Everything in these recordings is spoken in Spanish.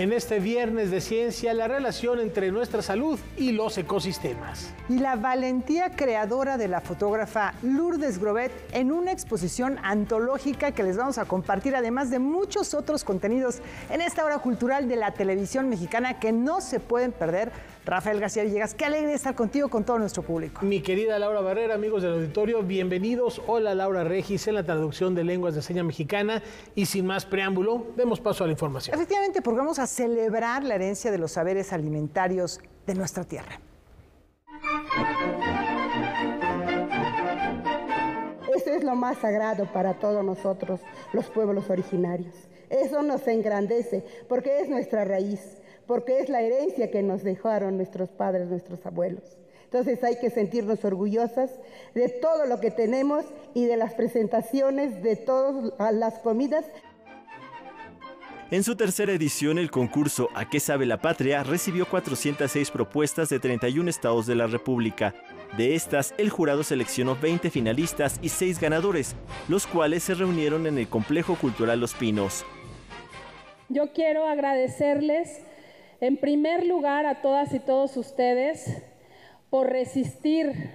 en este viernes de ciencia la relación entre nuestra salud y los ecosistemas. Y la valentía creadora de la fotógrafa Lourdes Grobet en una exposición antológica que les vamos a compartir, además de muchos otros contenidos en esta hora cultural de la televisión mexicana que no se pueden perder. Rafael García Villegas, qué alegre estar contigo, con todo nuestro público. Mi querida Laura Barrera, amigos del auditorio, bienvenidos. Hola, Laura Regis en la traducción de lenguas de seña mexicana. Y sin más preámbulo, demos paso a la información. Efectivamente, porque vamos a celebrar la herencia de los saberes alimentarios de nuestra tierra. Eso es lo más sagrado para todos nosotros, los pueblos originarios. Eso nos engrandece, porque es nuestra raíz, porque es la herencia que nos dejaron nuestros padres, nuestros abuelos. Entonces hay que sentirnos orgullosas de todo lo que tenemos y de las presentaciones de todas las comidas. En su tercera edición, el concurso ¿A qué sabe la patria? Recibió 406 propuestas de 31 estados de la República. De estas, el jurado seleccionó 20 finalistas y 6 ganadores, los cuales se reunieron en el Complejo Cultural Los Pinos. Yo quiero agradecerles en primer lugar a todas y todos ustedes por resistir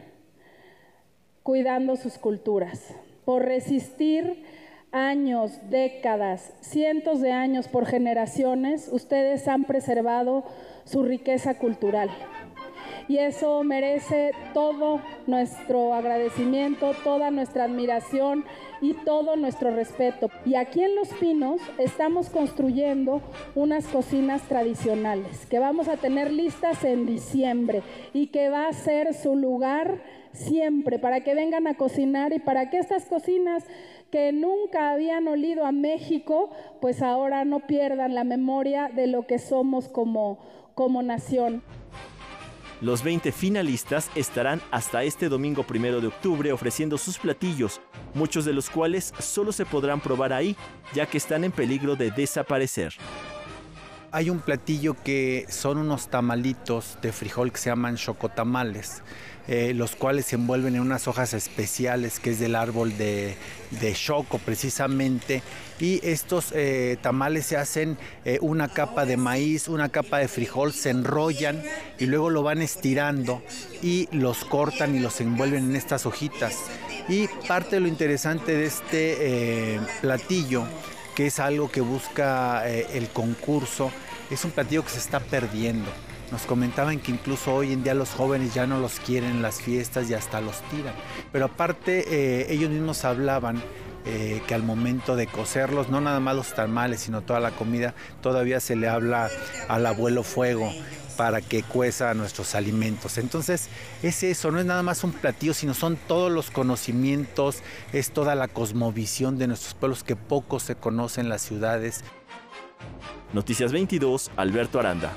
cuidando sus culturas, por resistir años, décadas, cientos de años, por generaciones. Ustedes han preservado su riqueza cultural. Y eso merece todo nuestro agradecimiento, toda nuestra admiración y todo nuestro respeto. Y aquí en Los Pinos estamos construyendo unas cocinas tradicionales que vamos a tener listas en diciembre y que va a ser su lugar siempre para que vengan a cocinar y para que estas cocinas que nunca habían olido a México, pues ahora no pierdan la memoria de lo que somos como nación. Los 20 finalistas estarán hasta este domingo 1 de octubre ofreciendo sus platillos, muchos de los cuales solo se podrán probar ahí, ya que están en peligro de desaparecer. Hay un platillo que son unos tamalitos de frijol que se llaman xocotamales, los cuales se envuelven en unas hojas especiales que es del árbol de xoco precisamente, y estos tamales se hacen una capa de maíz, una capa de frijol, se enrollan y luego lo van estirando y los cortan y los envuelven en estas hojitas. Y parte de lo interesante de este platillo, que es algo que busca el concurso, es un platillo que se está perdiendo. Nos comentaban que incluso hoy en día los jóvenes ya no los quieren en las fiestas y hasta los tiran. Pero aparte ellos mismos hablaban que al momento de cocerlos, no nada más los tamales, sino toda la comida, todavía se le habla al abuelo fuego para que cueza nuestros alimentos. Entonces es eso, no es nada más un platillo, sino son todos los conocimientos, es toda la cosmovisión de nuestros pueblos que poco se conoce en las ciudades. Noticias 22, Alberto Aranda.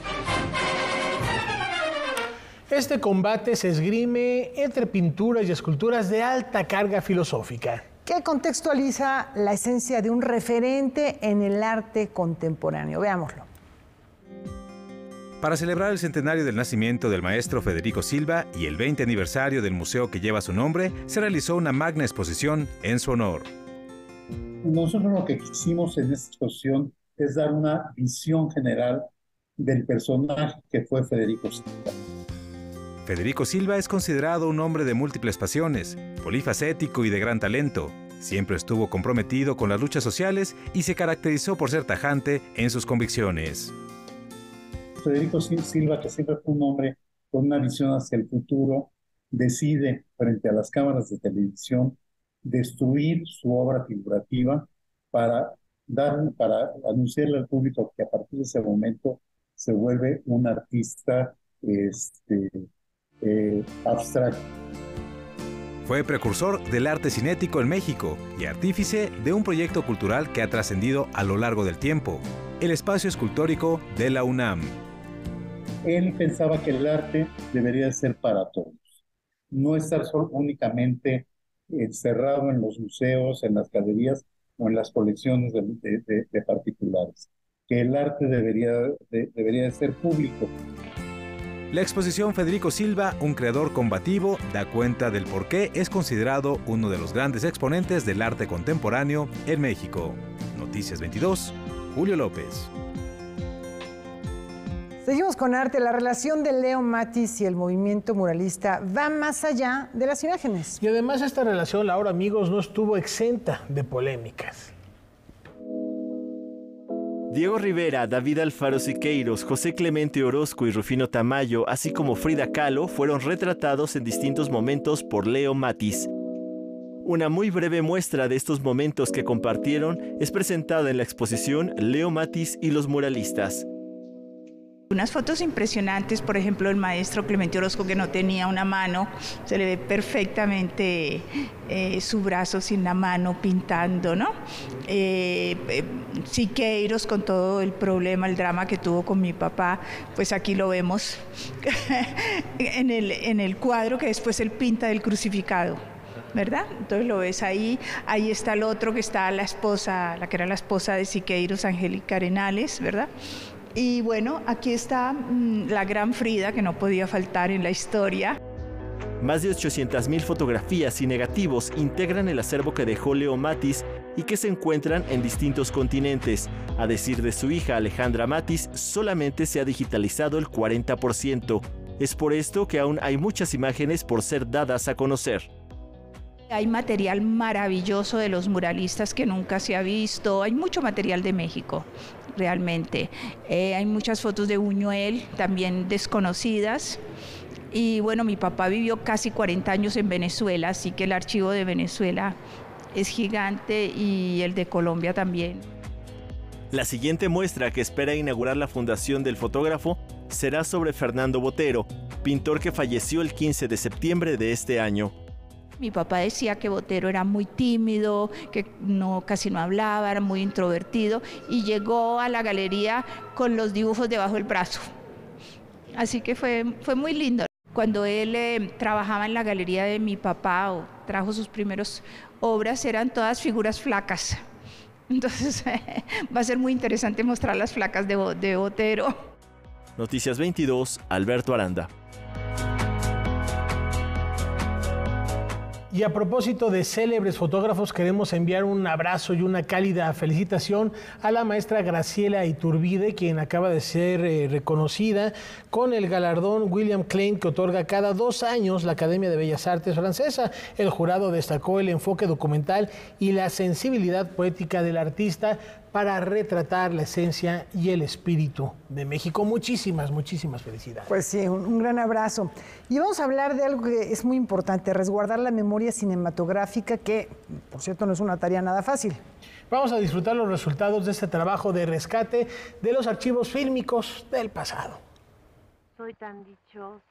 Este combate se esgrime entre pinturas y esculturas de alta carga filosófica, que contextualiza la esencia de un referente en el arte contemporáneo. Veámoslo. Para celebrar el centenario del nacimiento del maestro Federico Silva y el 20 aniversario del museo que lleva su nombre, se realizó una magna exposición en su honor. Nosotros lo que quisimos en esta exposición es dar una visión general del personaje que fue Federico Silva. Federico Silva es considerado un hombre de múltiples pasiones, polifacético y de gran talento. Siempre estuvo comprometido con las luchas sociales y se caracterizó por ser tajante en sus convicciones. Federico Silva, que siempre fue un hombre con una visión hacia el futuro, decide, frente a las cámaras de televisión, destruir su obra figurativa para anunciarle al público que a partir de ese momento se vuelve un artista abstracto. Fue precursor del arte cinético en México y artífice de un proyecto cultural que ha trascendido a lo largo del tiempo, el Espacio Escultórico de la UNAM. Él pensaba que el arte debería ser para todos, no estar únicamente encerrado en los museos, en las galerías o en las colecciones de particulares, que el arte debería ser público. La exposición Federico Silva, un creador combativo, da cuenta del por qué es considerado uno de los grandes exponentes del arte contemporáneo en México. Noticias 22, Julio López. Seguimos con arte. La relación de Leo Matis y el movimiento muralista va más allá de las imágenes. Y además esta relación, Laura, amigos, no estuvo exenta de polémicas. Diego Rivera, David Alfaro Siqueiros, José Clemente Orozco y Rufino Tamayo, así como Frida Kahlo, fueron retratados en distintos momentos por Leo Matis. Una muy breve muestra de estos momentos que compartieron es presentada en la exposición Leo Matis y los muralistas. Unas fotos impresionantes, por ejemplo, el maestro Clemente Orozco, que no tenía una mano, se le ve perfectamente su brazo sin la mano pintando, ¿no? Siqueiros, con todo el problema, el drama que tuvo con mi papá, pues aquí lo vemos en el cuadro que después él pinta del crucificado, ¿verdad? Entonces lo ves ahí. Ahí está el otro que está la esposa, la que era la esposa de Siqueiros, Angélica Arenales, ¿verdad? Y bueno, aquí está la gran Frida, que no podía faltar en la historia. Más de 800,000 fotografías y negativos integran el acervo que dejó Leo Matis y que se encuentran en distintos continentes. A decir de su hija Alejandra Matis, solamente se ha digitalizado el 40%. Es por esto que aún hay muchas imágenes por ser dadas a conocer. Hay material maravilloso de los muralistas que nunca se ha visto. Hay mucho material de México, realmente. Hay muchas fotos de Buñuel, también desconocidas. Y bueno, mi papá vivió casi 40 años en Venezuela, así que el archivo de Venezuela es gigante y el de Colombia también. La siguiente muestra que espera inaugurar la Fundación del Fotógrafo será sobre Fernando Botero, pintor que falleció el 15 de septiembre de este año. Mi papá decía que Botero era muy tímido, que casi no hablaba, era muy introvertido, y llegó a la galería con los dibujos debajo del brazo. Así que fue muy lindo. Cuando él trabajaba en la galería de mi papá o trajo sus primeras obras, eran todas figuras flacas. Entonces va a ser muy interesante mostrar las flacas de Botero. Noticias 22, Alberto Aranda. Y a propósito de célebres fotógrafos, queremos enviar un abrazo y una cálida felicitación a la maestra Graciela Iturbide, quien acaba de ser reconocida con el galardón William Klein, que otorga cada 2 años la Academia de Bellas Artes francesa. El jurado destacó el enfoque documental y la sensibilidad poética del artista para retratar la esencia y el espíritu de México. Muchísimas felicidades. Pues sí, un gran abrazo. Y vamos a hablar de algo que es muy importante, resguardar la memoria cinematográfica, que, por cierto, no es una tarea nada fácil. Vamos a disfrutar los resultados de este trabajo de rescate de los archivos fílmicos del pasado. Soy tan dichosa.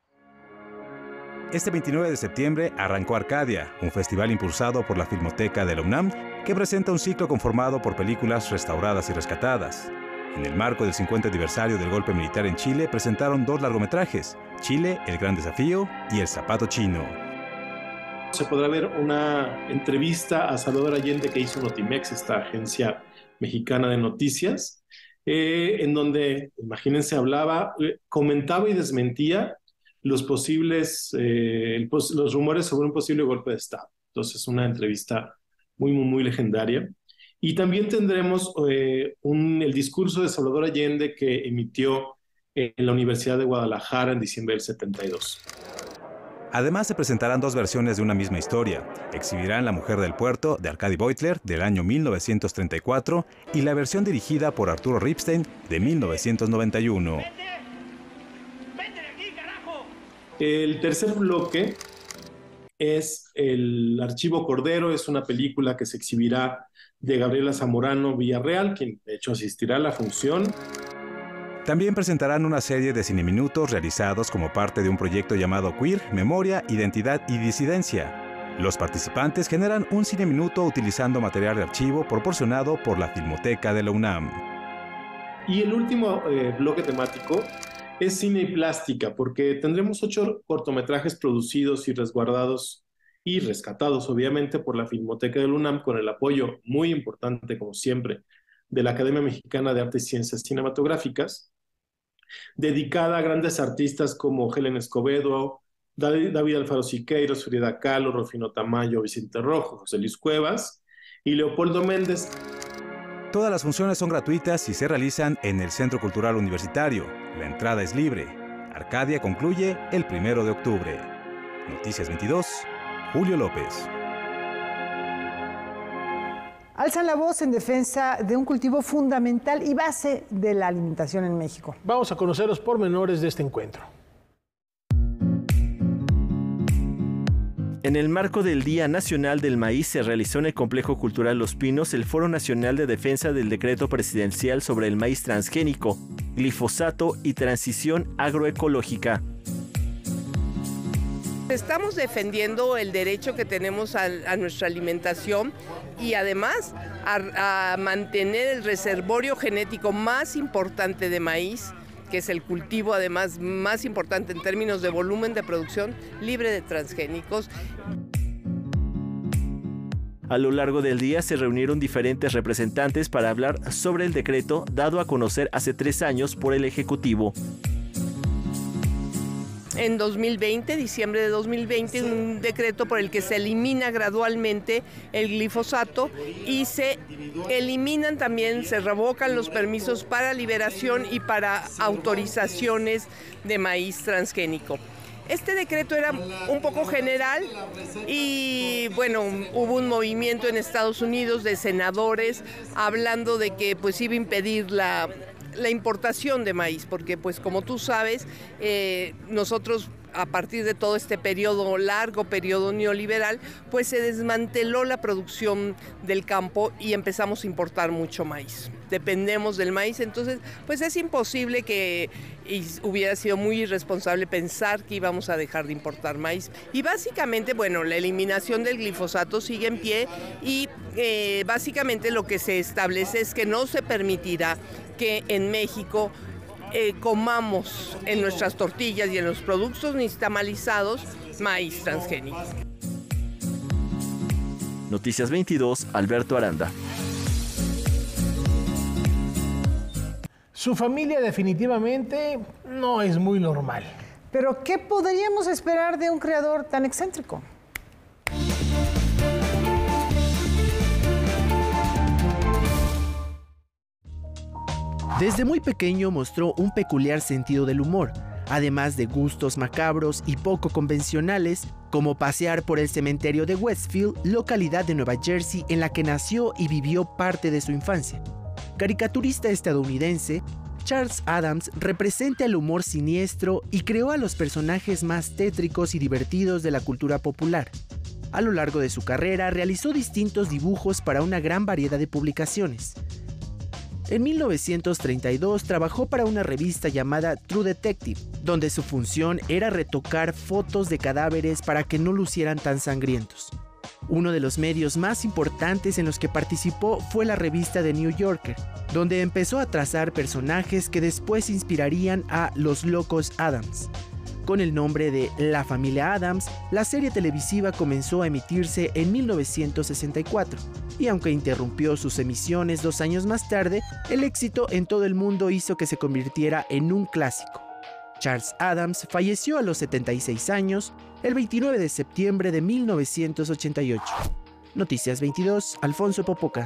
Este 29 de septiembre arrancó Arcadia, un festival impulsado por la Filmoteca de la UNAM que presenta un ciclo conformado por películas restauradas y rescatadas. En el marco del 50 aniversario del golpe militar en Chile presentaron 2 largometrajes, Chile, El Gran Desafío y El Zapato Chino. Se podrá ver una entrevista a Salvador Allende que hizo Notimex, esta agencia mexicana de noticias, en donde, imagínense, hablaba, comentaba y desmentía los posibles, los rumores sobre un posible golpe de Estado. Entonces, una entrevista muy legendaria. Y también tendremos el discurso de Salvador Allende que emitió en la Universidad de Guadalajara en diciembre del 72. Además, se presentarán 2 versiones de una misma historia. Exhibirán La Mujer del Puerto, de Arcadi Beutler, del año 1934, y la versión dirigida por Arturo Ripstein, de 1991. El tercer bloque es el Archivo Cordero, es una película que se exhibirá de Gabriela Zamorano Villarreal, quien de hecho asistirá a la función. También presentarán una serie de cineminutos realizados como parte de un proyecto llamado Queer, Memoria, Identidad y Disidencia. Los participantes generan un cineminuto utilizando material de archivo proporcionado por la Filmoteca de la UNAM. Y el último bloque temático es cine y plástica, porque tendremos 8 cortometrajes producidos y resguardados y rescatados, obviamente, por la Filmoteca de la UNAM, con el apoyo muy importante, como siempre, de la Academia Mexicana de Artes y Ciencias Cinematográficas, dedicada a grandes artistas como Helen Escobedo, David Alfaro Siqueiros, Frida Kahlo, Rufino Tamayo, Vicente Rojo, José Luis Cuevas y Leopoldo Méndez. Todas las funciones son gratuitas y se realizan en el Centro Cultural Universitario. La entrada es libre. Arcadia concluye el 1 de octubre. Noticias 22, Julio López. Alzan la voz en defensa de un cultivo fundamental y base de la alimentación en México. Vamos a conocer los pormenores de este encuentro. En el marco del Día Nacional del Maíz se realizó en el Complejo Cultural Los Pinos el Foro Nacional de Defensa del Decreto Presidencial sobre el Maíz Transgénico, Glifosato y Transición Agroecológica. Estamos defendiendo el derecho que tenemos a nuestra alimentación y además a mantener el reservorio genético más importante de maíz, que es el cultivo además más importante en términos de volumen de producción, libre de transgénicos. A lo largo del día se reunieron diferentes representantes para hablar sobre el decreto dado a conocer hace 3 años por el Ejecutivo. En 2020, diciembre de 2020, un decreto por el que se elimina gradualmente el glifosato y se eliminan también, se revocan los permisos para liberación y para autorizaciones de maíz transgénico. Este decreto era un poco general y bueno, hubo un movimiento en Estados Unidos de senadores hablando de que pues iba a impedir la importación de maíz, porque pues como tú sabes, nosotros a partir de todo este largo periodo neoliberal, pues se desmanteló la producción del campo y empezamos a importar mucho maíz. Dependemos del maíz, entonces pues es imposible y hubiera sido muy irresponsable pensar que íbamos a dejar de importar maíz. Y básicamente, bueno, la eliminación del glifosato sigue en pie y básicamente lo que se establece es que no se permitirá que en México comamos en nuestras tortillas y en los productos nixtamalizados maíz transgénico. Noticias 22, Alberto Aranda. Su familia definitivamente no es muy normal. Pero ¿qué podríamos esperar de un creador tan excéntrico? Desde muy pequeño mostró un peculiar sentido del humor, además de gustos macabros y poco convencionales, como pasear por el cementerio de Westfield, localidad de Nueva Jersey en la que nació y vivió parte de su infancia. Caricaturista estadounidense, Charles Addams representa el humor siniestro y creó a los personajes más tétricos y divertidos de la cultura popular. A lo largo de su carrera realizó distintos dibujos para una gran variedad de publicaciones. En 1932 trabajó para una revista llamada True Detective, donde su función era retocar fotos de cadáveres para que no lucieran tan sangrientos. Uno de los medios más importantes en los que participó fue la revista The New Yorker, donde empezó a trazar personajes que después inspirarían a Los Locos Addams. Con el nombre de La Familia Addams, la serie televisiva comenzó a emitirse en 1964, y aunque interrumpió sus emisiones 2 años más tarde, el éxito en todo el mundo hizo que se convirtiera en un clásico. Charles Addams falleció a los 76 años, el 29 de septiembre de 1988. Noticias 22, Alfonso Popoca.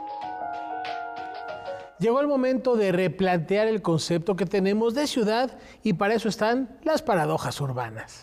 Llegó el momento de replantear el concepto que tenemos de ciudad y para eso están las paradojas urbanas.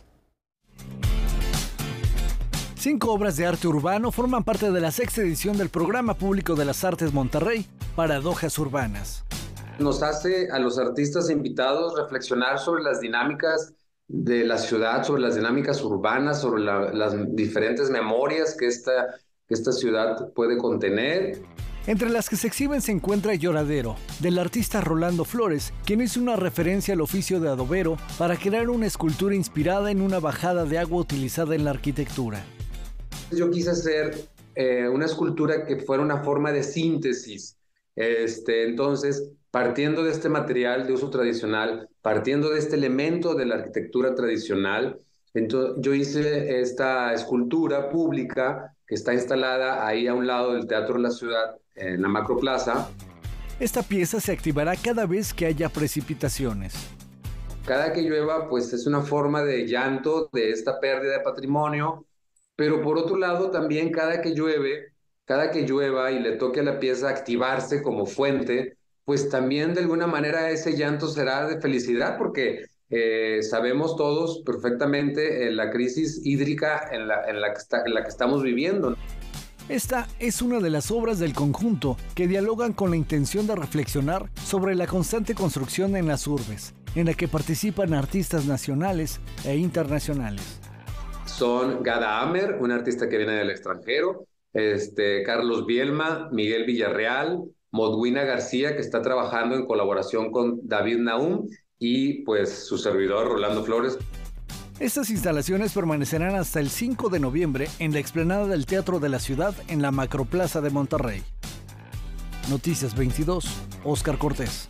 5 obras de arte urbano forman parte de la 6ª edición del Programa Público de las Artes Monterrey, Paradojas Urbanas. Nos hace a los artistas invitados reflexionar sobre las dinámicas de la ciudad, sobre las dinámicas urbanas, sobre las diferentes memorias que esta ciudad puede contener. Entre las que se exhiben se encuentra Lloradero, del artista Rolando Flores, quien hizo una referencia al oficio de adobero para crear una escultura inspirada en una bajada de agua utilizada en la arquitectura. Yo quise hacer una escultura que fuera una forma de síntesis. Entonces, partiendo de este material de uso tradicional, partiendo de este elemento de la arquitectura tradicional, entonces, yo hice esta escultura pública que está instalada ahí a un lado del Teatro de la Ciudad, en la Macroplaza. Esta pieza se activará cada vez que haya precipitaciones. Cada que llueva, pues es una forma de llanto de esta pérdida de patrimonio, pero por otro lado también cada que llueve, cada que llueva y le toque a la pieza activarse como fuente, pues también de alguna manera ese llanto será de felicidad, porque sabemos todos perfectamente la crisis hídrica en la que estamos viviendo. Esta es una de las obras del conjunto que dialogan con la intención de reflexionar sobre la constante construcción en las urbes, en la que participan artistas nacionales e internacionales. Son Gada Amer, un artista que viene del extranjero, Carlos Bielma, Miguel Villarreal, Modwina García, que está trabajando en colaboración con David Naum, y pues su servidor Rolando Flores. Estas instalaciones permanecerán hasta el 5 de noviembre en la explanada del Teatro de la Ciudad en la Macroplaza de Monterrey. Noticias 22, Óscar Cortés.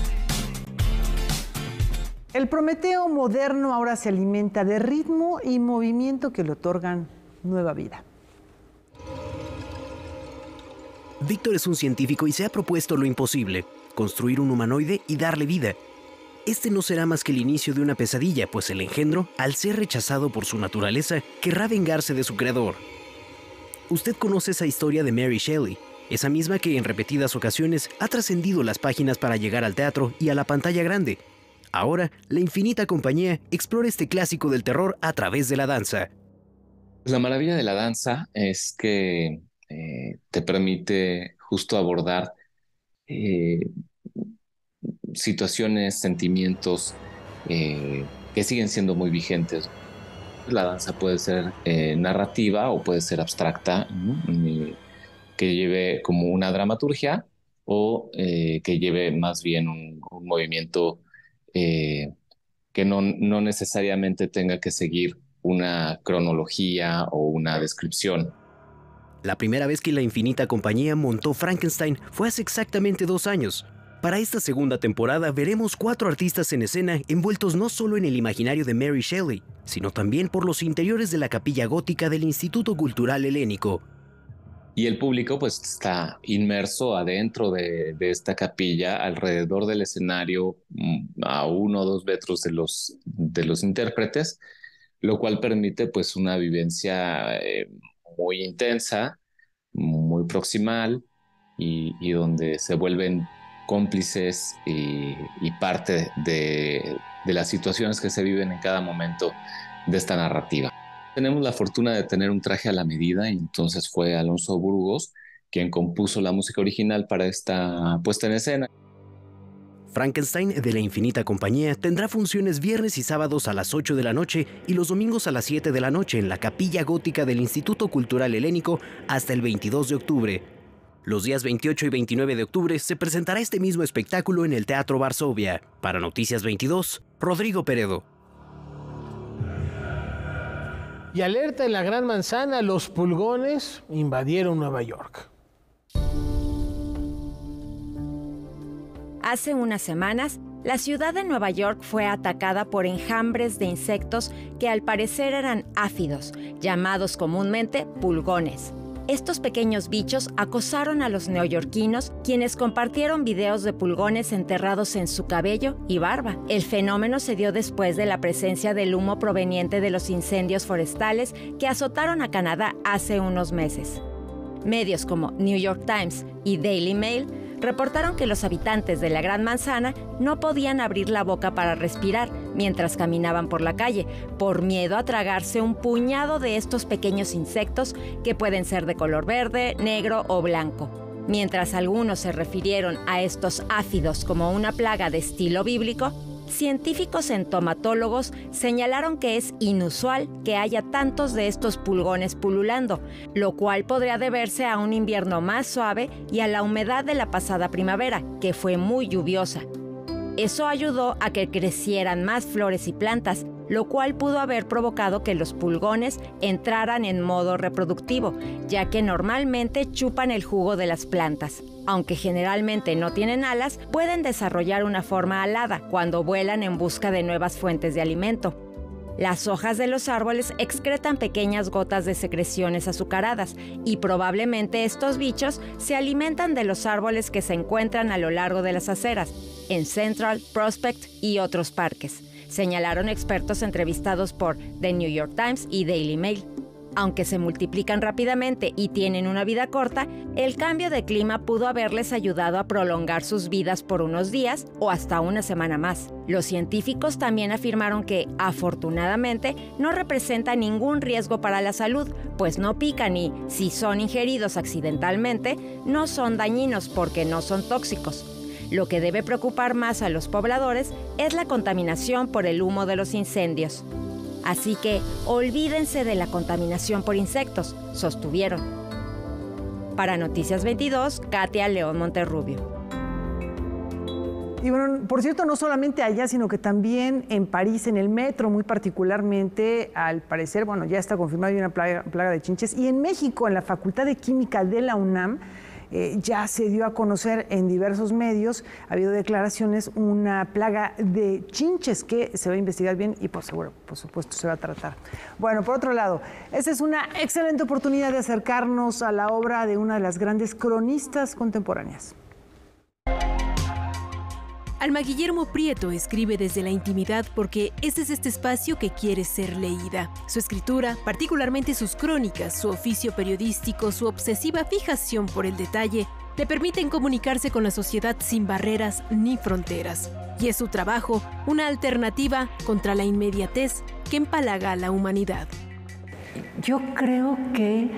El Prometeo moderno ahora se alimenta de ritmo y movimiento que le otorgan nueva vida. Víctor es un científico y se ha propuesto lo imposible, construir un humanoide y darle vida. Este no será más que el inicio de una pesadilla, pues el engendro, al ser rechazado por su naturaleza, querrá vengarse de su creador. Usted conoce esa historia de Mary Shelley, esa misma que en repetidas ocasiones ha trascendido las páginas para llegar al teatro y a la pantalla grande. Ahora, la Infinita Compañía explora este clásico del terror a través de la danza. La maravilla de la danza es que te permite justo abordar situaciones, sentimientos que siguen siendo muy vigentes. La danza puede ser narrativa o puede ser abstracta, ¿no? Que lleve como una dramaturgia o que lleve más bien un movimiento que no necesariamente tenga que seguir una cronología o una descripción. La primera vez que la Infinita Compañía montó Frankenstein fue hace exactamente 2 años. Para esta segunda temporada veremos 4 artistas en escena envueltos no solo en el imaginario de Mary Shelley, sino también por los interiores de la capilla gótica del Instituto Cultural Helénico. Y el público pues está inmerso adentro de esta capilla, alrededor del escenario, a 1 o 2 metros de los intérpretes, lo cual permite pues una vivencia muy intensa, muy proximal y donde se vuelven cómplices y parte de las situaciones que se viven en cada momento de esta narrativa. Tenemos la fortuna de tener un traje a la medida y entonces fue Alonso Burgos quien compuso la música original para esta puesta en escena. Frankenstein de la Infinita Compañía tendrá funciones viernes y sábados a las 8 de la noche y los domingos a las 7 de la noche en la Capilla Gótica del Instituto Cultural Helénico hasta el 22 de octubre. Los días 28 y 29 de octubre se presentará este mismo espectáculo en el Teatro Varsovia. Para Noticias 22, Rodrigo Peredo. Y alerta en la Gran Manzana, los pulgones invadieron Nueva York. Hace unas semanas, la ciudad de Nueva York fue atacada por enjambres de insectos que al parecer eran áfidos, llamados comúnmente pulgones. Estos pequeños bichos acosaron a los neoyorquinos, quienes compartieron videos de pulgones enterrados en su cabello y barba. El fenómeno se dio después de la presencia del humo proveniente de los incendios forestales que azotaron a Canadá hace unos meses. Medios como New York Times y Daily Mail reportaron que los habitantes de la Gran Manzana no podían abrir la boca para respirar mientras caminaban por la calle, por miedo a tragarse un puñado de estos pequeños insectos que pueden ser de color verde, negro o blanco. Mientras algunos se refirieron a estos áfidos como una plaga de estilo bíblico, científicos entomatólogos señalaron que es inusual que haya tantos de estos pulgones pululando, lo cual podría deberse a un invierno más suave y a la humedad de la pasada primavera, que fue muy lluviosa. Eso ayudó a que crecieran más flores y plantas, lo cual pudo haber provocado que los pulgones entraran en modo reproductivo, ya que normalmente chupan el jugo de las plantas. Aunque generalmente no tienen alas, pueden desarrollar una forma alada cuando vuelan en busca de nuevas fuentes de alimento. Las hojas de los árboles excretan pequeñas gotas de secreciones azucaradas y probablemente estos bichos se alimentan de los árboles que se encuentran a lo largo de las aceras, en Central, Prospect y otros parques, señalaron expertos entrevistados por The New York Times y Daily Mail. Aunque se multiplican rápidamente y tienen una vida corta, el cambio de clima pudo haberles ayudado a prolongar sus vidas por unos días o hasta una semana más. Los científicos también afirmaron que, afortunadamente, no representa ningún riesgo para la salud, pues no pican y, si son ingeridos accidentalmente, no son dañinos porque no son tóxicos. Lo que debe preocupar más a los pobladores es la contaminación por el humo de los incendios. Así que olvídense de la contaminación por insectos, sostuvieron. Para Noticias 22, Katia León Monterrubio. Y bueno, por cierto, no solamente allá, sino que también en París, en el metro, muy particularmente, al parecer, bueno, ya está confirmada una plaga de chinches. Y en México, en la Facultad de Química de la UNAM, ya se dio a conocer en diversos medios, ha habido declaraciones, una plaga de chinches que se va a investigar bien y por supuesto se va a tratar. Bueno, por otro lado, esta es una excelente oportunidad de acercarnos a la obra de una de las grandes cronistas contemporáneas. Alma Guillermo Prieto escribe desde la intimidad porque este es este espacio que quiere ser leída. Su escritura, particularmente sus crónicas, su oficio periodístico, su obsesiva fijación por el detalle, le permiten comunicarse con la sociedad sin barreras ni fronteras. Y es su trabajo una alternativa contra la inmediatez que empalaga a la humanidad. Yo creo que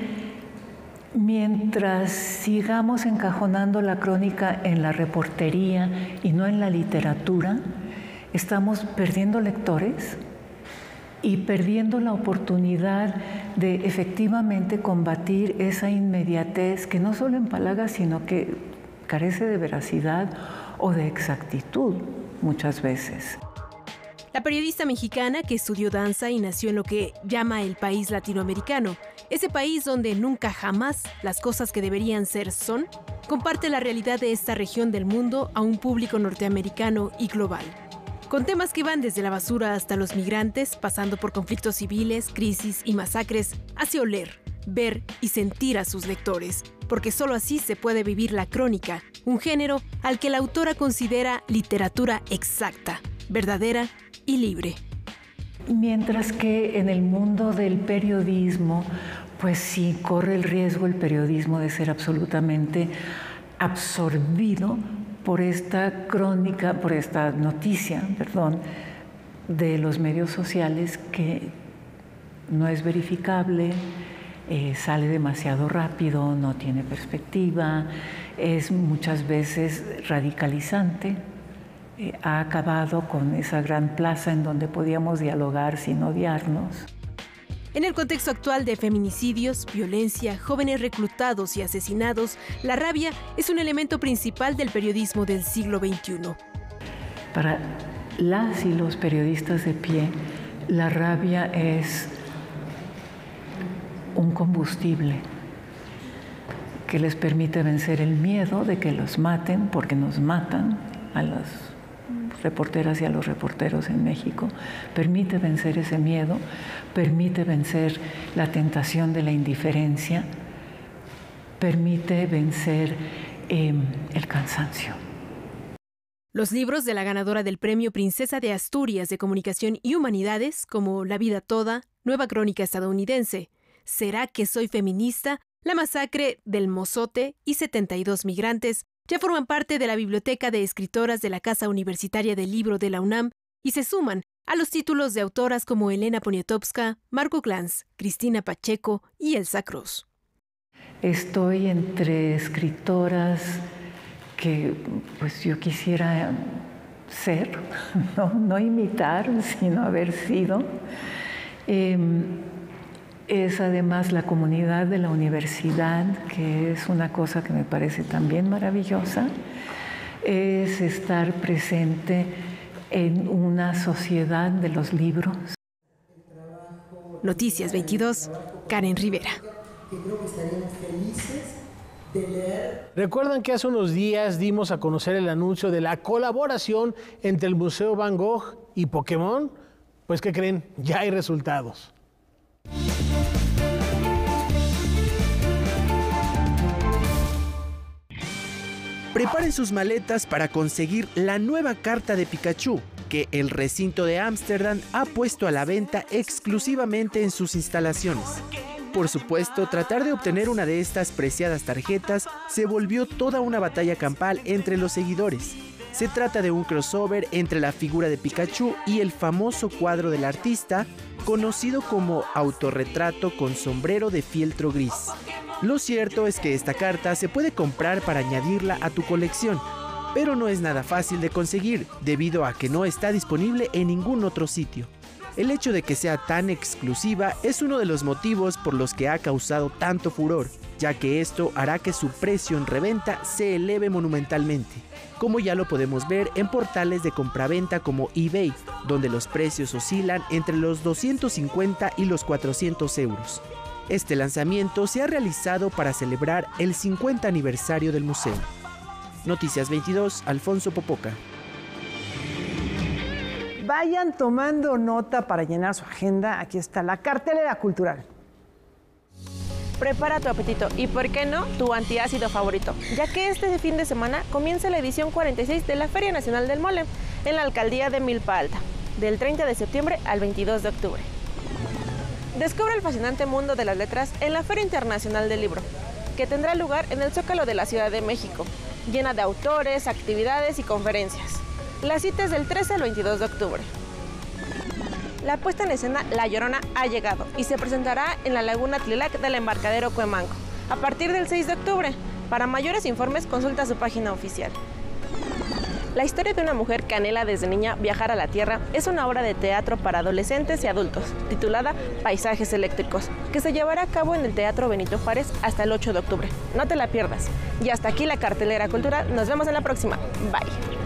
mientras sigamos encajonando la crónica en la reportería y no en la literatura, estamos perdiendo lectores y perdiendo la oportunidad de efectivamente combatir esa inmediatez que no solo empalaga, sino que carece de veracidad o de exactitud muchas veces. La periodista mexicana que estudió danza y nació en lo que llama el país latinoamericano, ese país donde nunca jamás las cosas que deberían ser son, comparte la realidad de esta región del mundo a un público norteamericano y global. Con temas que van desde la basura hasta los migrantes, pasando por conflictos civiles, crisis y masacres, hace oler, ver y sentir a sus lectores, porque solo así se puede vivir la crónica, un género al que la autora considera literatura exacta, verdadera y libre. Mientras que en el mundo del periodismo, pues sí corre el riesgo el periodismo de ser absolutamente absorbido por esta crónica, por esta noticia, de los medios sociales que no es verificable, sale demasiado rápido, no tiene perspectiva, es muchas veces radicalizante. Ha acabado con esa gran plaza en donde podíamos dialogar sin odiarnos. En el contexto actual de feminicidios, violencia, jóvenes reclutados y asesinados, la rabia es un elemento principal del periodismo del siglo XXI. Para las y los periodistas de pie, la rabia es un combustible que les permite vencer el miedo de que los maten, porque nos matan a las reporteras y a los reporteros en México, permite vencer ese miedo, permite vencer la tentación de la indiferencia, permite vencer el cansancio. Los libros de la ganadora del Premio Princesa de Asturias de Comunicación y Humanidades, como La vida toda, Nueva crónica estadounidense, ¿Será que soy feminista?, La masacre del Mozote y 72 migrantes, ya forman parte de la biblioteca de escritoras de la Casa Universitaria del Libro de la UNAM y se suman a los títulos de autoras como Elena Poniatowska, Margot Glantz, Cristina Pacheco y Elsa Cross. Estoy entre escritoras que pues yo quisiera ser, no imitar, sino haber sido. Es además la comunidad de la universidad, que es una cosa que me parece también maravillosa. Es estar presente en una sociedad de los libros. Noticias 22, Karen Rivera. ¿Recuerdan que hace unos días dimos a conocer el anuncio de la colaboración entre el Museo Van Gogh y Pokémon? Pues, ¿qué creen? Ya hay resultados. Preparen sus maletas para conseguir la nueva carta de Pikachu, que el recinto de Ámsterdam ha puesto a la venta exclusivamente en sus instalaciones. Por supuesto, tratar de obtener una de estas preciadas tarjetas se volvió toda una batalla campal entre los seguidores. Se trata de un crossover entre la figura de Pikachu y el famoso cuadro del artista, conocido como autorretrato con sombrero de fieltro gris. Lo cierto es que esta carta se puede comprar para añadirla a tu colección, pero no es nada fácil de conseguir, debido a que no está disponible en ningún otro sitio. El hecho de que sea tan exclusiva es uno de los motivos por los que ha causado tanto furor, ya que esto hará que su precio en reventa se eleve monumentalmente, como ya lo podemos ver en portales de compraventa como eBay, donde los precios oscilan entre los 250 y los 400 euros. Este lanzamiento se ha realizado para celebrar el 50 aniversario del museo. Noticias 22, Alfonso Popoca. Vayan tomando nota para llenar su agenda. Aquí está la cartelera cultural. Prepara tu apetito y, ¿por qué no?, tu antiácido favorito, ya que este fin de semana comienza la edición 46 de la Feria Nacional del Mole en la alcaldía de Milpa Alta, del 30 de septiembre al 22 de octubre. Descubre el fascinante mundo de las letras en la Feria Internacional del Libro, que tendrá lugar en el Zócalo de la Ciudad de México, llena de autores, actividades y conferencias. La cita es del 13 al 22 de octubre. La puesta en escena La Llorona ha llegado y se presentará en la Laguna Tlilac del embarcadero Cuemanco a partir del 6 de octubre. Para mayores informes, consulta su página oficial. La historia de una mujer que anhela desde niña viajar a la Tierra es una obra de teatro para adolescentes y adultos, titulada Paisajes Eléctricos, que se llevará a cabo en el Teatro Benito Juárez hasta el 8 de octubre. No te la pierdas. Y hasta aquí la cartelera cultural. Nos vemos en la próxima. Bye.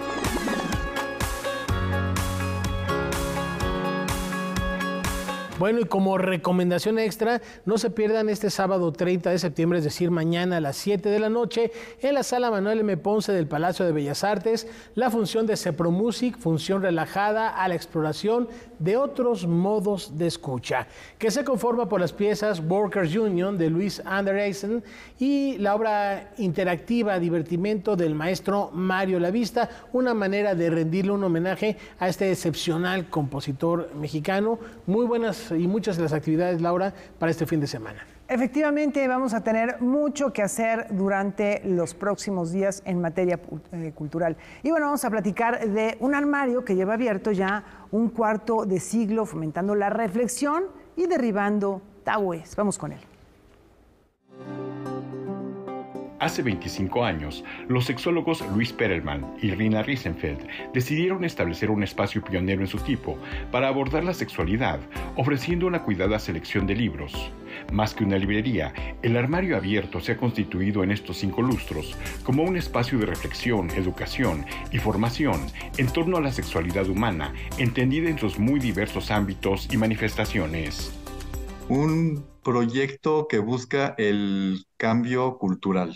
Bueno, y como recomendación extra, no se pierdan este sábado 30 de septiembre, es decir, mañana a las 7 de la noche, en la Sala Manuel M. Ponce del Palacio de Bellas Artes, la función de Cepromusic, función relajada a la exploración de otros modos de escucha, que se conforma por las piezas Workers Union de Luis Andreessen y la obra interactiva Divertimento del maestro Mario Lavista, una manera de rendirle un homenaje a este excepcional compositor mexicano. Muy buenas y muchas de las actividades, Laura, para este fin de semana. Efectivamente, vamos a tener mucho que hacer durante los próximos días en materia cultural. Y bueno, vamos a platicar de un armario que lleva abierto ya un cuarto de siglo, fomentando la reflexión y derribando tabúes. Vamos con él. Hace 25 años, los sexólogos Luis Perelman y Rina Riesenfeld decidieron establecer un espacio pionero en su tipo para abordar la sexualidad, ofreciendo una cuidada selección de libros. Más que una librería, el armario abierto se ha constituido en estos 5 lustros como un espacio de reflexión, educación y formación en torno a la sexualidad humana, entendida en sus muy diversos ámbitos y manifestaciones. Un proyecto que busca el cambio cultural,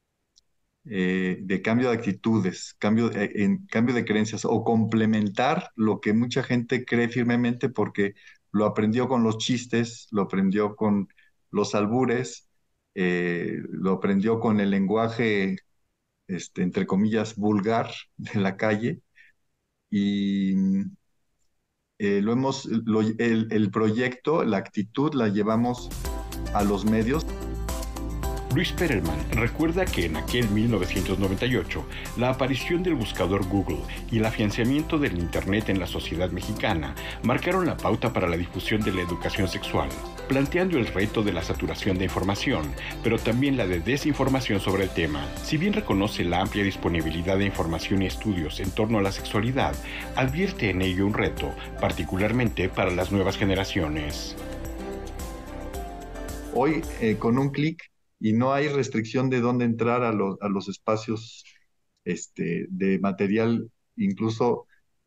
de cambio de actitudes, cambio de creencias, o complementar lo que mucha gente cree firmemente porque lo aprendió con los chistes, lo aprendió con los albures, lo aprendió con el lenguaje, entre comillas, vulgar de la calle, y el proyecto, la actitud la llevamos a los medios. Luis Perelman recuerda que en aquel 1998, la aparición del buscador Google y el afianzamiento del Internet en la sociedad mexicana marcaron la pauta para la difusión de la educación sexual, planteando el reto de la saturación de información, pero también la de desinformación sobre el tema. Si bien reconoce la amplia disponibilidad de información y estudios en torno a la sexualidad, advierte en ello un reto, particularmente para las nuevas generaciones. Hoy, con un clic, y no hay restricción de dónde entrar a los espacios de material, incluso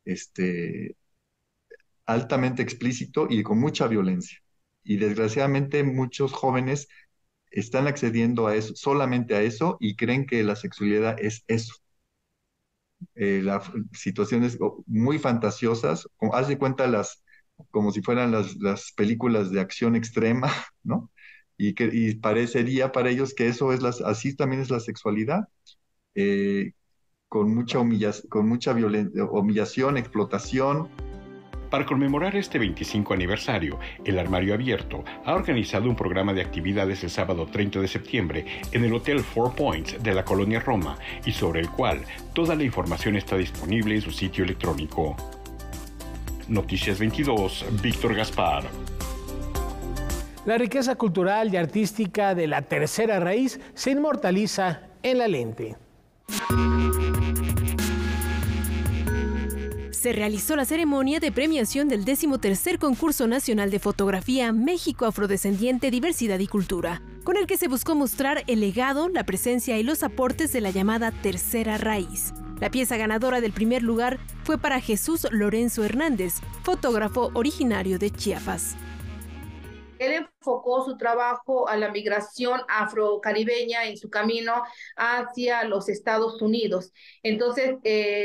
altamente explícito y con mucha violencia. Y desgraciadamente muchos jóvenes están accediendo a eso, solamente a eso, y creen que la sexualidad es eso. Las situaciones muy fantasiosas, haz de cuenta como si fueran las películas de acción extrema, ¿no? Y parecería para ellos que eso es así también es la sexualidad, con mucha humillación, explotación. Para conmemorar este 25 aniversario, el Armario Abierto ha organizado un programa de actividades el sábado 30 de septiembre en el Hotel Four Points de la Colonia Roma y sobre el cual toda la información está disponible en su sitio electrónico. Noticias 22, Víctor Gaspar. La riqueza cultural y artística de la tercera raíz se inmortaliza en la lente. Se realizó la ceremonia de premiación del 13º Concurso Nacional de Fotografía México Afrodescendiente, Diversidad y Cultura, con el que se buscó mostrar el legado, la presencia y los aportes de la llamada tercera raíz. La pieza ganadora del primer lugar fue para Jesús Lorenzo Hernández, fotógrafo originario de Chiapas. Él enfocó su trabajo a la migración afrocaribeña en su camino hacia los Estados Unidos. Entonces,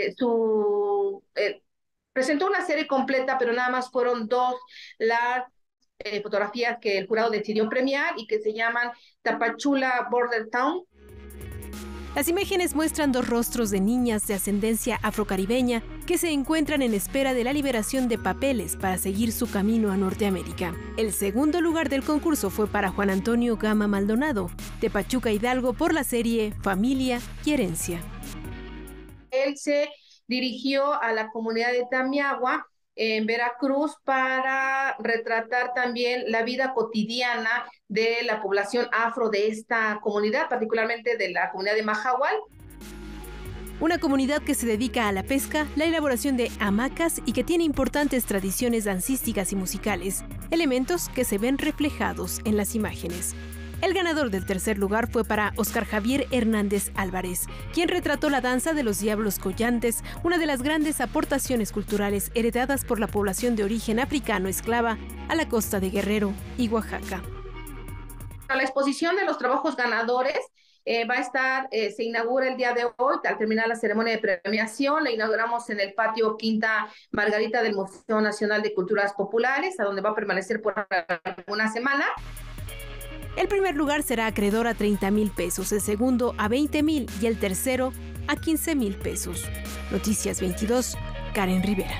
presentó una serie completa, pero nada más fueron 2 las fotografías que el jurado decidió premiar y que se llaman Tapachula Border Town. Las imágenes muestran 2 rostros de niñas de ascendencia afrocaribeña que se encuentran en espera de la liberación de papeles para seguir su camino a Norteamérica. El segundo lugar del concurso fue para Juan Antonio Gama Maldonado, de Pachuca, Hidalgo, por la serie Familia y Herencia. Él se dirigió a la comunidad de Tamiagua, en Veracruz, para retratar también la vida cotidiana de la población afro de esta comunidad, particularmente de la comunidad de Mahahual. Una comunidad que se dedica a la pesca, la elaboración de hamacas y que tiene importantes tradiciones dancísticas y musicales, elementos que se ven reflejados en las imágenes. El ganador del tercer lugar fue para Oscar Javier Hernández Álvarez, quien retrató la danza de los diablos collantes, una de las grandes aportaciones culturales heredadas por la población de origen africano esclava a la costa de Guerrero y Oaxaca. La exposición de los trabajos ganadores se inaugura el día de hoy, al terminar la ceremonia de premiación. La inauguramos en el patio Quinta Margarita del Museo Nacional de Culturas Populares, a donde va a permanecer por una semana. El primer lugar será acreedor a 30,000 pesos, el segundo a 20,000 y el tercero a 15,000 pesos. Noticias 22, Karen Rivera.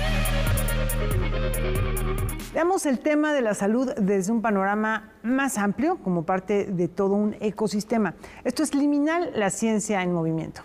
Veamos el tema de la salud desde un panorama más amplio, como parte de todo un ecosistema. Esto es Liminal, la ciencia en movimiento.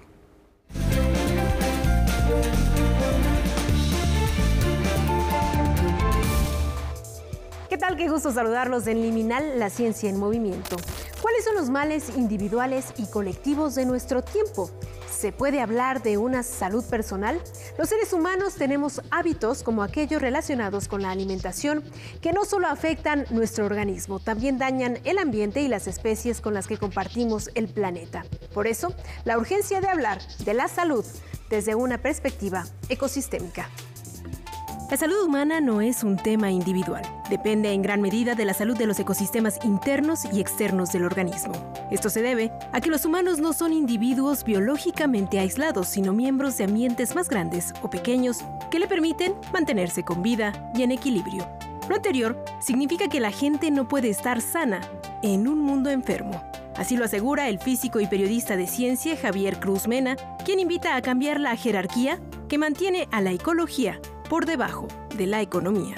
¿Qué tal? Qué gusto saludarlos en Liminal, la ciencia en movimiento. ¿Cuáles son los males individuales y colectivos de nuestro tiempo? ¿Se puede hablar de una salud personal? Los seres humanos tenemos hábitos como aquellos relacionados con la alimentación que no solo afectan nuestro organismo, también dañan el ambiente y las especies con las que compartimos el planeta. Por eso, la urgencia de hablar de la salud desde una perspectiva ecosistémica. La salud humana no es un tema individual. Depende en gran medida de la salud de los ecosistemas internos y externos del organismo. Esto se debe a que los humanos no son individuos biológicamente aislados, sino miembros de ambientes más grandes o pequeños que le permiten mantenerse con vida y en equilibrio. Lo anterior significa que la gente no puede estar sana en un mundo enfermo. Así lo asegura el físico y periodista de ciencia Javier Cruz Mena, quien invita a cambiar la jerarquía que mantiene a la ecología por debajo de la economía.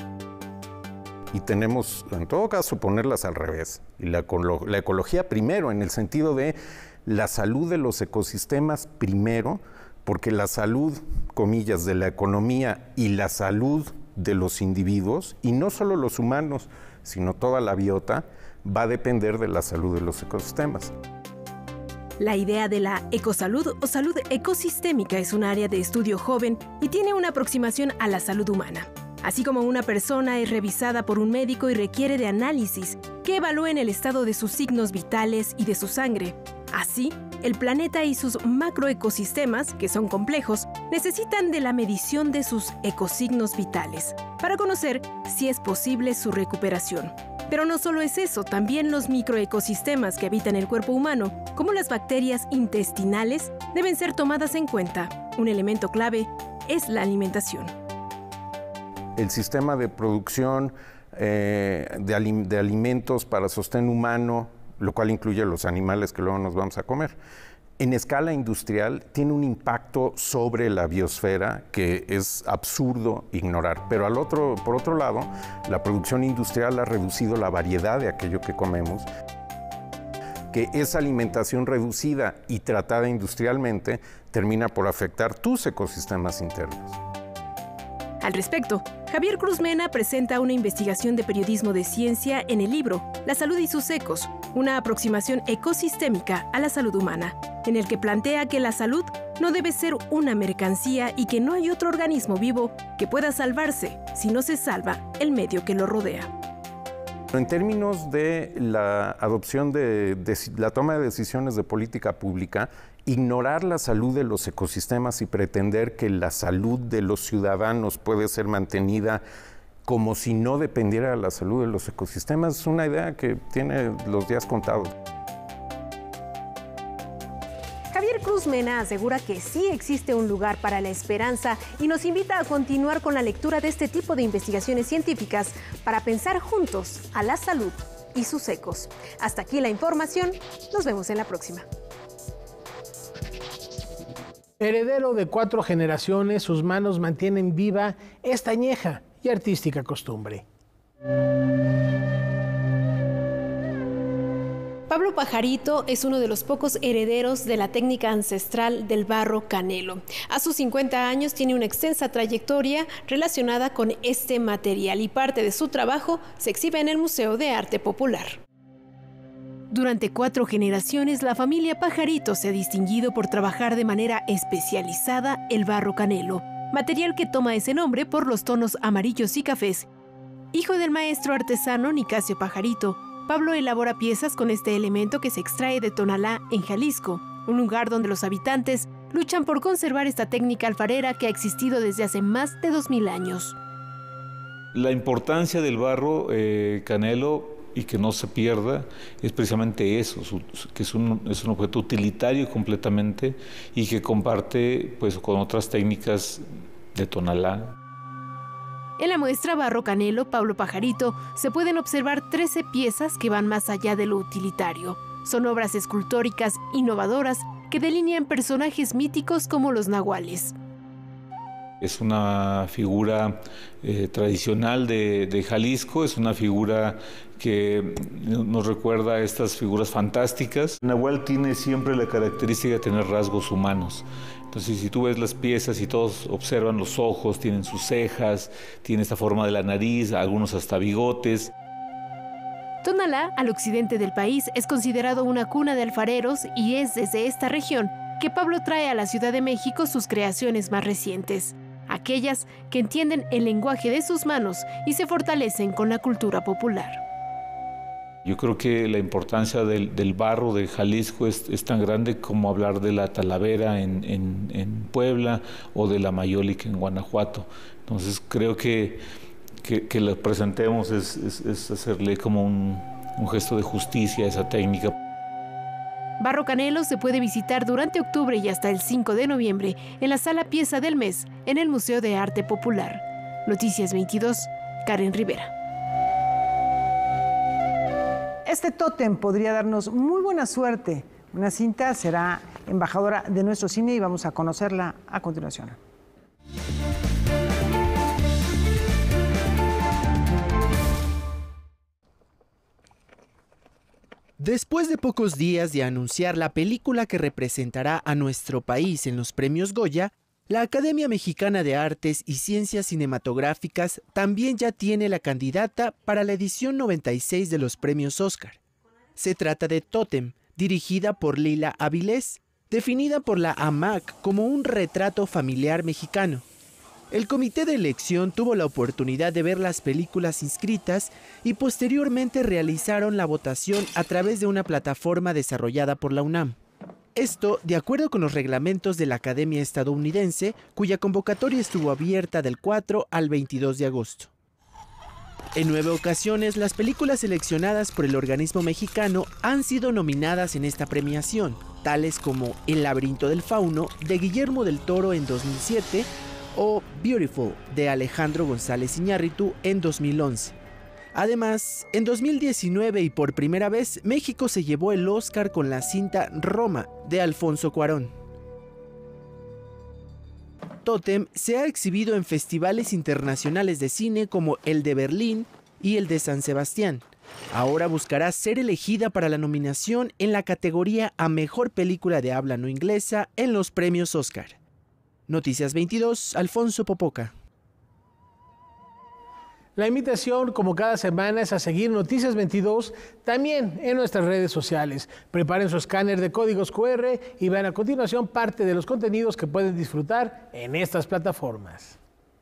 Y tenemos, en todo caso, ponerlas al revés. Y la ecología primero, en el sentido de la salud de los ecosistemas primero, porque la salud, comillas, de la economía y la salud de los individuos, y no solo los humanos, sino toda la biota, va a depender de la salud de los ecosistemas. La idea de la ecosalud o salud ecosistémica es un área de estudio joven y tiene una aproximación a la salud humana. Así como una persona es revisada por un médico y requiere de análisis que evalúen el estado de sus signos vitales y de su sangre, así, el planeta y sus macroecosistemas, que son complejos, necesitan de la medición de sus ecosignos vitales para conocer si es posible su recuperación. Pero no solo es eso, también los microecosistemas que habitan el cuerpo humano, como las bacterias intestinales, deben ser tomadas en cuenta. Un elemento clave es la alimentación. El sistema de producción de alimentos para sostén humano, lo cual incluye los animales que luego nos vamos a comer, en escala industrial tiene un impacto sobre la biosfera que es absurdo ignorar. Pero por otro lado, la producción industrial ha reducido la variedad de aquello que comemos, que esa alimentación reducida y tratada industrialmente termina por afectar tus ecosistemas internos. Al respecto, Javier Cruz Mena presenta una investigación de periodismo de ciencia en el libro La salud y sus ecos, una aproximación ecosistémica a la salud humana, en el que plantea que la salud no debe ser una mercancía y que no hay otro organismo vivo que pueda salvarse si no se salva el medio que lo rodea. En términos de la adopción de la toma de decisiones de política pública, ignorar la salud de los ecosistemas y pretender que la salud de los ciudadanos puede ser mantenida como si no dependiera de la salud de los ecosistemas es una idea que tiene los días contados. Javier Cruz Mena asegura que sí existe un lugar para la esperanza y nos invita a continuar con la lectura de este tipo de investigaciones científicas para pensar juntos a la salud y sus ecos. Hasta aquí la información, nos vemos en la próxima. Heredero de 4 generaciones, sus manos mantienen viva esta añeja y artística costumbre. Pablo Pajarito es uno de los pocos herederos de la técnica ancestral del barro canelo. A sus 50 años tiene una extensa trayectoria relacionada con este material y parte de su trabajo se exhibe en el Museo de Arte Popular. Durante 4 generaciones, la familia Pajarito se ha distinguido por trabajar de manera especializada el barro canelo, material que toma ese nombre por los tonos amarillos y cafés. Hijo del maestro artesano Nicasio Pajarito, Pablo elabora piezas con este elemento que se extrae de Tonalá, en Jalisco, un lugar donde los habitantes luchan por conservar esta técnica alfarera que ha existido desde hace más de 2000 años. La importancia del barro canelo y que no se pierda es precisamente eso, que es un objeto utilitario completamente y que comparte pues, con otras técnicas de Tonalá. En la muestra Barro Canelo, Pablo Pajarito, se pueden observar 13 piezas que van más allá de lo utilitario. Son obras escultóricas innovadoras que delinean personajes míticos como los nahuales. Es una figura tradicional de Jalisco, es una figura que nos recuerda a estas figuras fantásticas. El nahual tiene siempre la característica de tener rasgos humanos. Entonces, si tú ves las piezas y todos observan los ojos, tienen sus cejas, tiene esta forma de la nariz, algunos hasta bigotes. Tonalá, al occidente del país, es considerado una cuna de alfareros y es desde esta región que Pablo trae a la Ciudad de México sus creaciones más recientes, aquellas que entienden el lenguaje de sus manos y se fortalecen con la cultura popular. Yo creo que la importancia del barro de Jalisco es tan grande como hablar de la talavera en Puebla o de la mayólica en Guanajuato. Entonces creo que lo presentemos es hacerle como un gesto de justicia a esa técnica. Barro Canelo se puede visitar durante octubre y hasta el 5 de noviembre en la Sala Pieza del Mes en el Museo de Arte Popular. Noticias 22, Karen Rivera. Este tótem podría darnos muy buena suerte. Una cinta será embajadora de nuestro cine y vamos a conocerla a continuación. Después de pocos días de anunciar la película que representará a nuestro país en los premios Goya, la Academia Mexicana de Artes y Ciencias Cinematográficas también ya tiene la candidata para la edición 96 de los premios Oscar. Se trata de Tótem, dirigida por Lila Avilés, definida por la AMAC como un retrato familiar mexicano. El comité de elección tuvo la oportunidad de ver las películas inscritas y posteriormente realizaron la votación a través de una plataforma desarrollada por la UNAM. Esto, de acuerdo con los reglamentos de la Academia Estadounidense, cuya convocatoria estuvo abierta del 4 al 22 de agosto. En 9 ocasiones, las películas seleccionadas por el organismo mexicano han sido nominadas en esta premiación, tales como El laberinto del fauno, de Guillermo del Toro en 2007, o Beautiful, de Alejandro González Iñárritu en 2011. Además, en 2019 y por primera vez, México se llevó el Oscar con la cinta Roma, de Alfonso Cuarón. Tótem se ha exhibido en festivales internacionales de cine como el de Berlín y el de San Sebastián. Ahora buscará ser elegida para la nominación en la categoría a Mejor Película de Habla No Inglesa en los premios Oscar. Noticias 22, Alfonso Popoca. La invitación, como cada semana, es a seguir Noticias 22 también en nuestras redes sociales. Preparen su escáner de códigos QR y vean a continuación parte de los contenidos que pueden disfrutar en estas plataformas.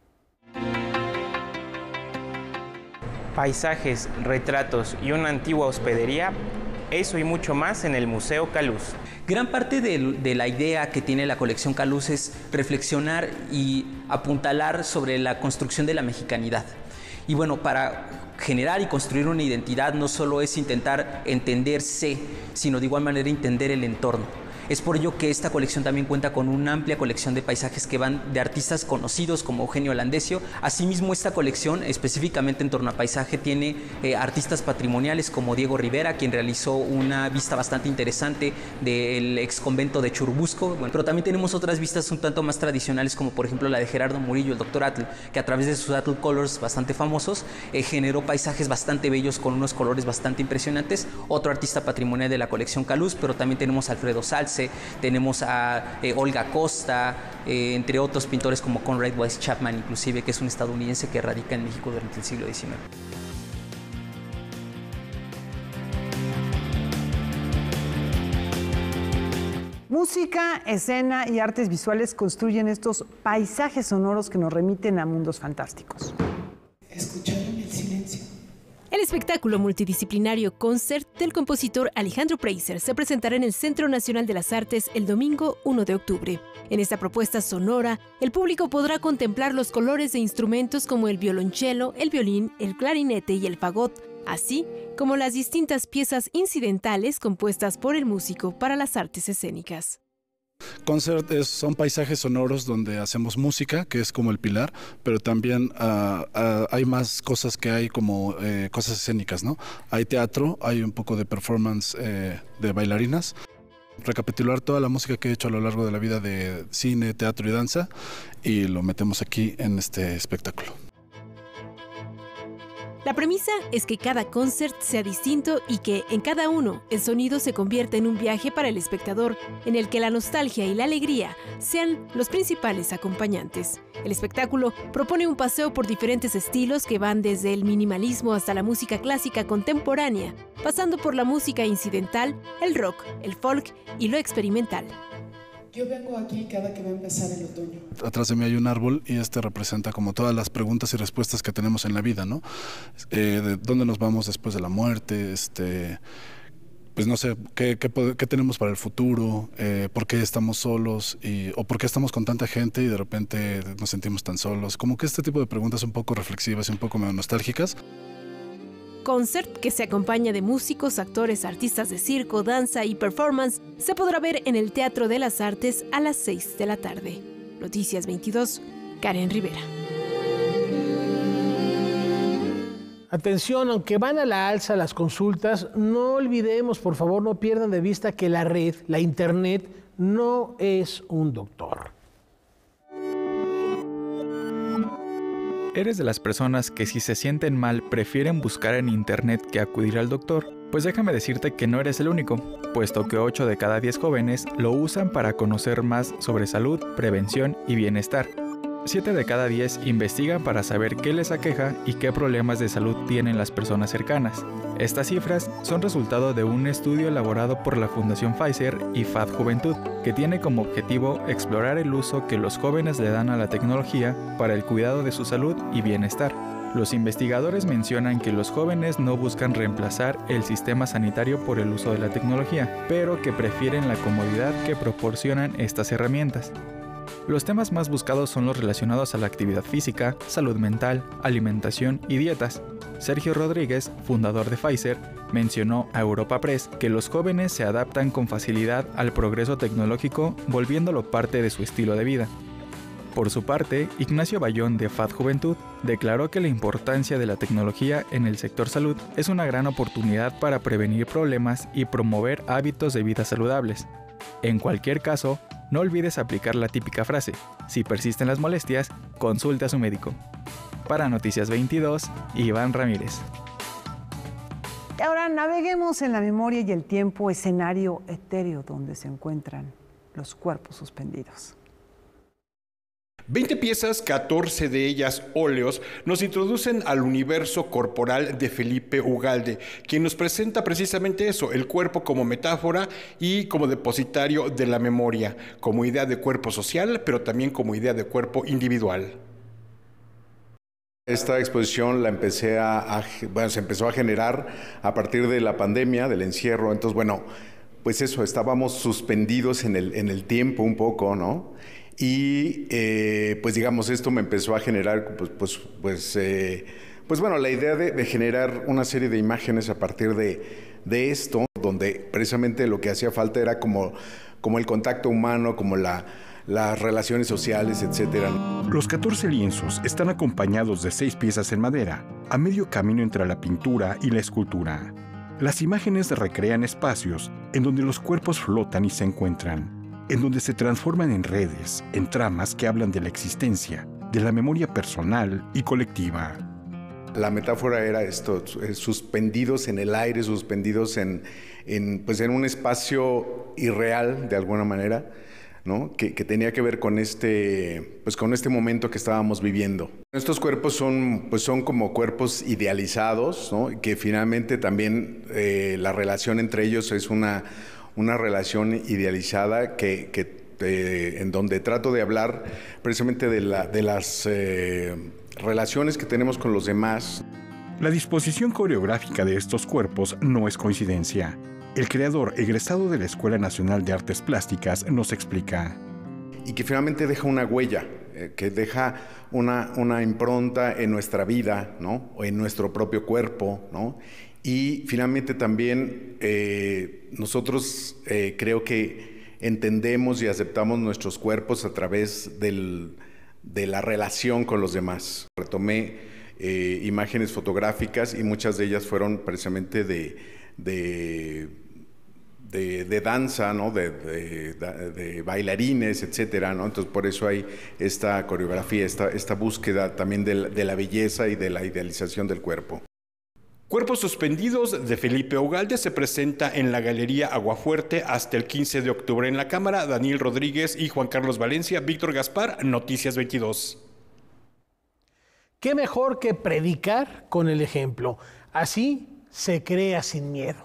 Paisajes, retratos y una antigua hospedería, eso y mucho más en el Museo Caluz. Gran parte de la idea que tiene la colección Caluz es reflexionar y apuntalar sobre la construcción de la mexicanidad. Y bueno, para generar y construir una identidad no solo es intentar entenderse, sino de igual manera entender el entorno. Es por ello que esta colección también cuenta con una amplia colección de paisajes que van de artistas conocidos como Eugenio Landesio. Asimismo, esta colección, específicamente en torno a paisaje, tiene artistas patrimoniales como Diego Rivera, quien realizó una vista bastante interesante del ex convento de Churubusco. Bueno, pero también tenemos otras vistas un tanto más tradicionales, como por ejemplo la de Gerardo Murillo, el Dr. Atl, que a través de sus Atl Colors bastante famosos, generó paisajes bastante bellos con unos colores bastante impresionantes. Otro artista patrimonial de la colección Caluz, pero también tenemos a Alfredo Salce, tenemos a Olga Costa, entre otros pintores como Conrad Weiss Chapman, inclusive, que es un estadounidense que radica en México durante el siglo XIX. Música, escena y artes visuales construyen estos paisajes sonoros que nos remiten a mundos fantásticos. ¿Escucharon el silencio? El espectáculo multidisciplinario Concert del compositor Alejandro Preiser se presentará en el Centro Nacional de las Artes el domingo 1 de octubre. En esta propuesta sonora, el público podrá contemplar los colores de instrumentos como el violonchelo, el violín, el clarinete y el fagot, así como las distintas piezas incidentales compuestas por el músico para las artes escénicas. Concert son paisajes sonoros donde hacemos música, que es como el pilar, pero también hay más cosas que hay como cosas escénicas, ¿no? Hay teatro, hay un poco de performance de bailarinas. Recapitular toda la música que he hecho a lo largo de la vida de cine, teatro y danza, y lo metemos aquí en este espectáculo. La premisa es que cada concert sea distinto y que, en cada uno, el sonido se convierta en un viaje para el espectador, en el que la nostalgia y la alegría sean los principales acompañantes. El espectáculo propone un paseo por diferentes estilos que van desde el minimalismo hasta la música clásica contemporánea, pasando por la música incidental, el rock, el folk y lo experimental. Yo vengo aquí cada que va a empezar el otoño. Atrás de mí hay un árbol y este representa como todas las preguntas y respuestas que tenemos en la vida, ¿no? De dónde nos vamos después de la muerte, pues no sé, qué tenemos para el futuro, por qué estamos solos o por qué estamos con tanta gente y de repente nos sentimos tan solos. Como que este tipo de preguntas un poco reflexivas y un poco medio nostálgicas. Concert, que se acompaña de músicos, actores, artistas de circo, danza y performance, se podrá ver en el Teatro de las Artes a las 6 de la tarde. Noticias 22, Karen Rivera. Atención, aunque van a la alza las consultas, no olvidemos, por favor, no pierdan de vista que la red, la internet, no es un doctor. ¿Eres de las personas que si se sienten mal prefieren buscar en internet que acudir al doctor? Pues déjame decirte que no eres el único, puesto que 8 de cada 10 jóvenes lo usan para conocer más sobre salud, prevención y bienestar. 7 de cada 10 investigan para saber qué les aqueja y qué problemas de salud tienen las personas cercanas. Estas cifras son resultado de un estudio elaborado por la Fundación Pfizer y FAD Juventud, que tiene como objetivo explorar el uso que los jóvenes le dan a la tecnología para el cuidado de su salud y bienestar. Los investigadores mencionan que los jóvenes no buscan reemplazar el sistema sanitario por el uso de la tecnología, pero que prefieren la comodidad que proporcionan estas herramientas. Los temas más buscados son los relacionados a la actividad física, salud mental, alimentación y dietas. Sergio Rodríguez, fundador de Pfizer, mencionó a Europa Press que los jóvenes se adaptan con facilidad al progreso tecnológico, volviéndolo parte de su estilo de vida. Por su parte, Ignacio Bayón de FAD Juventud declaró que la importancia de la tecnología en el sector salud es una gran oportunidad para prevenir problemas y promover hábitos de vida saludables. En cualquier caso, no olvides aplicar la típica frase: si persisten las molestias, consulte a su médico. Para Noticias 22, Iván Ramírez. Ahora naveguemos en la memoria y el tiempo, escenario etéreo donde se encuentran los cuerpos suspendidos. 20 piezas, 14 de ellas óleos, nos introducen al universo corporal de Felipe Ugalde, quien nos presenta precisamente eso, el cuerpo como metáfora y como depositario de la memoria, como idea de cuerpo social, pero también como idea de cuerpo individual. Esta exposición la se empezó a generar a partir de la pandemia, del encierro. Entonces, pues eso, estábamos suspendidos en el tiempo un poco, ¿no? Y pues digamos, esto me empezó a generar la idea de generar una serie de imágenes a partir de esto, donde precisamente lo que hacía falta era como el contacto humano, como las relaciones sociales, etc. Los 14 lienzos están acompañados de 6 piezas en madera, a medio camino entre la pintura y la escultura. Las imágenes recrean espacios en donde los cuerpos flotan y se encuentran, en donde se transforman en redes, en tramas que hablan de la existencia, de la memoria personal y colectiva. La metáfora era esto, suspendidos en el aire, suspendidos en un espacio irreal, de alguna manera, ¿no? Que tenía que ver con este momento que estábamos viviendo. Estos cuerpos son como cuerpos idealizados, ¿no? Que finalmente también la relación entre ellos es una relación idealizada en donde trato de hablar precisamente de las relaciones que tenemos con los demás. La disposición coreográfica de estos cuerpos no es coincidencia. El creador, egresado de la Escuela Nacional de Artes Plásticas, nos explica. Y que finalmente deja una huella, que deja una impronta en nuestra vida, ¿no? O en nuestro propio cuerpo, ¿no? Y finalmente también nosotros creo que entendemos y aceptamos nuestros cuerpos a través de la relación con los demás. Retomé imágenes fotográficas y muchas de ellas fueron precisamente de danza, ¿no? de bailarines, etcétera, ¿no? Entonces por eso hay esta coreografía, esta búsqueda también de la belleza y de la idealización del cuerpo. Cuerpos suspendidos de Felipe Ugalde se presenta en la Galería Aguafuerte hasta el 15 de octubre en la Cámara. Daniel Rodríguez y Juan Carlos Valencia, Víctor Gaspar, Noticias 22. ¿Qué mejor que predicar con el ejemplo? Así se crea sin miedo.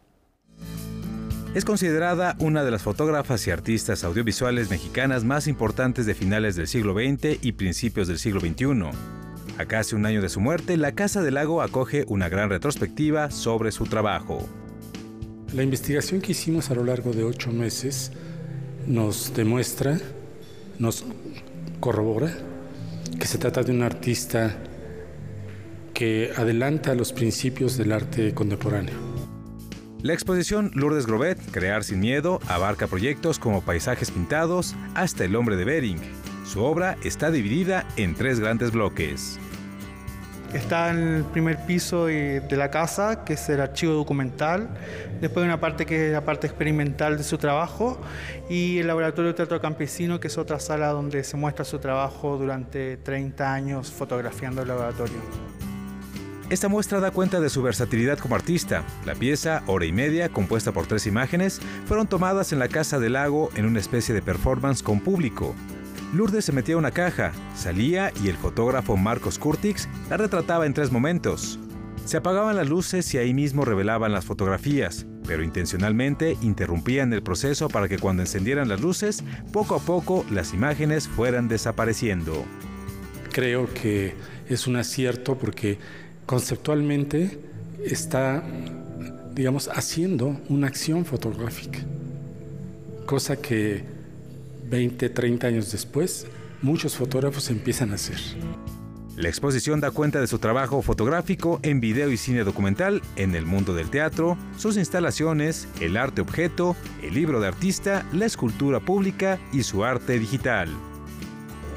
Es considerada una de las fotógrafas y artistas audiovisuales mexicanas más importantes de finales del siglo XX y principios del siglo XXI. A casi un año de su muerte, la Casa del Lago acoge una gran retrospectiva sobre su trabajo. La investigación que hicimos a lo largo de 8 meses nos demuestra, nos corrobora que se trata de un artista que adelanta los principios del arte contemporáneo. La exposición Lourdes Grobet, Crear sin miedo, abarca proyectos como paisajes pintados hasta El hombre de Bering. Su obra está dividida en 3 grandes bloques. Está en el primer piso de la casa, que es el archivo documental. Después hay una parte que es la parte experimental de su trabajo. Y el laboratorio de teatro campesino, que es otra sala donde se muestra su trabajo durante 30 años fotografiando el laboratorio. Esta muestra da cuenta de su versatilidad como artista. La pieza, hora y media, compuesta por 3 imágenes, fueron tomadas en la Casa del Lago en una especie de performance con público. Lourdes se metía a una caja, salía y el fotógrafo Marcos Curtix la retrataba en 3 momentos. Se apagaban las luces y ahí mismo revelaban las fotografías, pero intencionalmente interrumpían el proceso para que cuando encendieran las luces, poco a poco las imágenes fueran desapareciendo. Creo que es un acierto porque conceptualmente está, digamos, haciendo una acción fotográfica, cosa que 20, 30 años después, muchos fotógrafos empiezan a hacer. La exposición da cuenta de su trabajo fotográfico en video y cine documental, en el mundo del teatro, sus instalaciones, el arte objeto, el libro de artista, la escultura pública y su arte digital.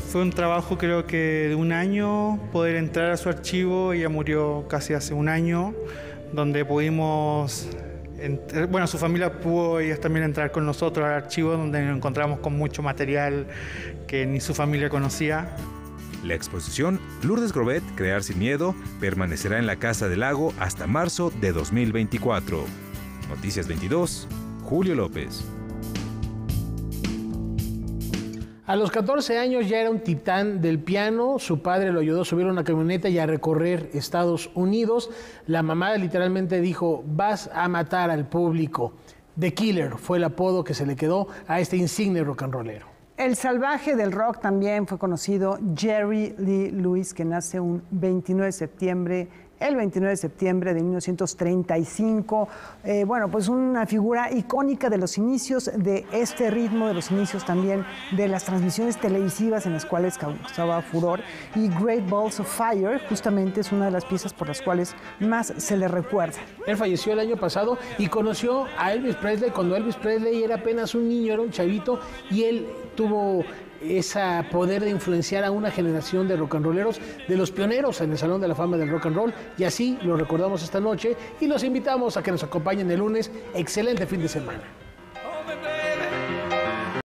Fue un trabajo creo que de un año poder entrar a su archivo. Ella murió casi hace un año, donde pudimos, bueno, su familia pudo ellas también entrar con nosotros al archivo, donde nos encontramos con mucho material que ni su familia conocía. La exposición Lourdes Grobet, Crear sin Miedo, permanecerá en la Casa del Lago hasta marzo de 2024. Noticias 22, Julio López. A los 14 años ya era un titán del piano, su padre lo ayudó a subir a una camioneta y a recorrer Estados Unidos. La mamá literalmente dijo, vas a matar al público. The Killer fue el apodo que se le quedó a este insigne rock and rollero. El salvaje del rock también fue conocido Jerry Lee Lewis, que nace el 29 de septiembre de 1935. Bueno, pues una figura icónica de los inicios de este ritmo, de los inicios también de las transmisiones televisivas en las cuales causaba furor. Y Great Balls of Fire justamente es una de las piezas por las cuales más se le recuerda. Él falleció el año pasado y conoció a Elvis Presley cuando Elvis Presley era apenas un niño, era un chavito, y él tuvo ese poder de influenciar a una generación de rock and rolleros, de los pioneros en el Salón de la Fama del Rock and Roll, y así lo recordamos esta noche y los invitamos a que nos acompañen el lunes. Excelente fin de semana.